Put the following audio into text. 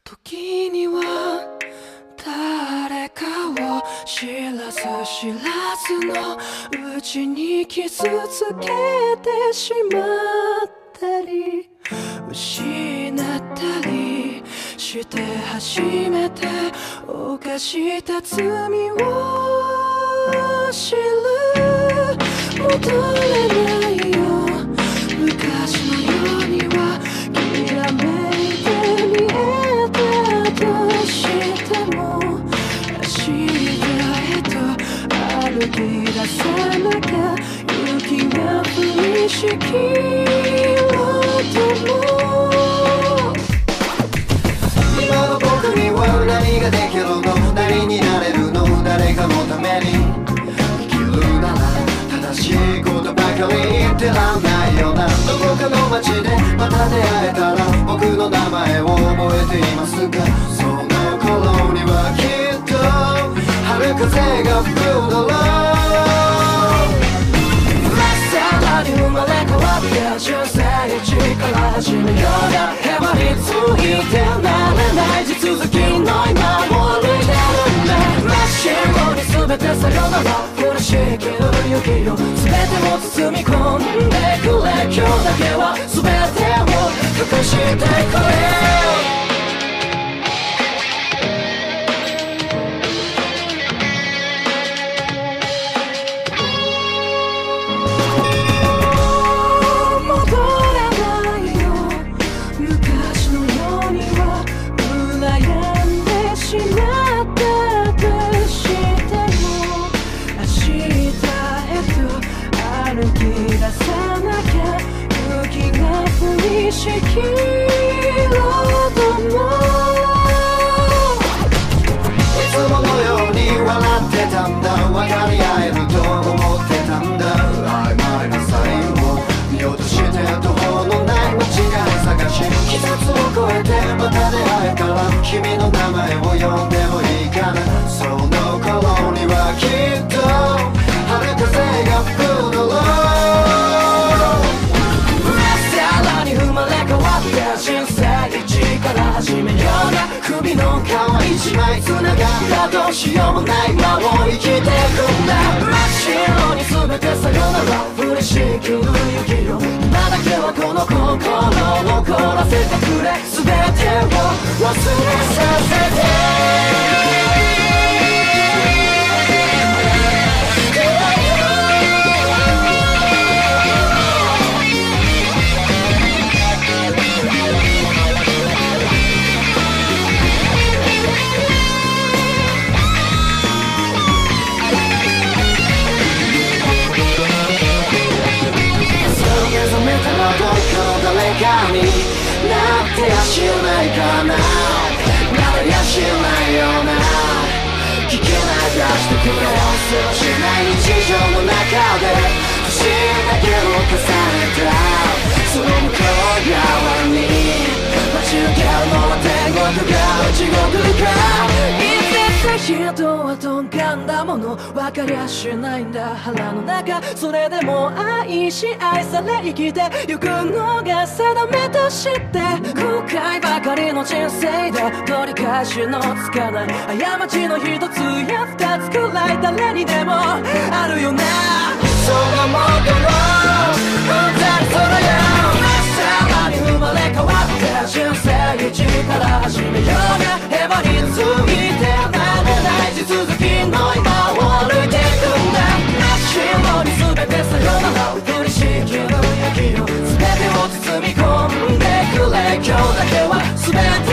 時には誰かを知らず知らずのうちに傷つけてしまったり失ったりして初めて犯した罪を知る。戻れないよ昔のようにはきらめいて見えたとしても明日へと歩き出さなきゃ雪が降りしきろうとも今の僕には何ができるの何になれるの誰かのために生きるなら正しいことばかり言ってらんないよな。どこかの街でまた出会えたら僕の名前を覚えていますか。その頃にはきっと春風が吹くだろう。 さらに生まれ変わって人生一から始めようがへばりついてなれない地続きの今を歩いてるんだ。真っ白に全てさよなら降りしきる雪よ全てを包み込んでくれ今日だけは全てを隠してくれ。しきろうともいつものように笑ってたんだ分かり合えると思ってたんだ。曖昧なサインを見落として途方のない間違い探し季節を越えてまた出会えたら君の名前を呼んでもいいかな。その頃にはきっと春風が吹くだろう。 生まれ変わって人生一から始めようが首の皮一枚繋がったどうしようもない間を生きてくんだ。真っ白に全てさよなら降りしきる雪よ今だけはこの心を残らせてくれ全てを忘れさせて。誰かになってやしないかななれやしないような聞けない出してくれせはしない日常の中で年だけを重ねたその向こう側に待ち受けるのは天国か地獄か。人はとんがんだもの分かりゃしないんだ腹の中それでも愛し愛され生きてゆくのが定めとして後悔ばかりの人生で取り返しのつかない過ちの一つや二つくらい誰にでもあるよな。そのものを二人そろよさらに生まれ変わって人生一から始めようがへばりついて地続きの今を歩いていくんだ。真っ白に全てさよなら降りしきる雪よ全てを包み込んでくれ今日だけは全て